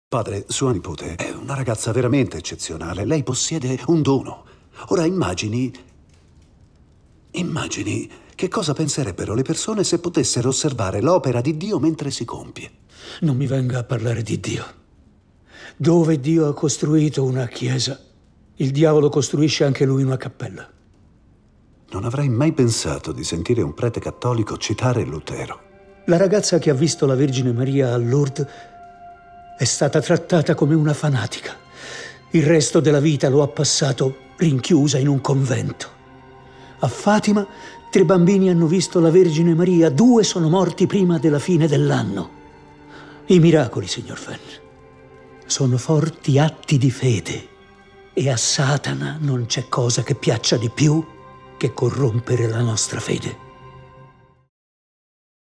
Padre, sua nipote è una ragazza veramente eccezionale. Lei possiede un dono. Ora immagini che cosa penserebbero le persone se potessero osservare l'opera di Dio mentre si compie. Non mi venga a parlare di Dio. Dove Dio ha costruito una chiesa, il diavolo costruisce anche lui una cappella. Non avrei mai pensato di sentire un prete cattolico citare Lutero. La ragazza che ha visto la Vergine Maria a Lourdes è stata trattata come una fanatica. Il resto della vita lo ha passato rinchiusa in un convento. A Fatima 3 bambini hanno visto la Vergine Maria, 2 sono morti prima della fine dell'anno. I miracoli, signor Fenn, sono forti atti di fede e a Satana non c'è cosa che piaccia di più che corrompere la nostra fede.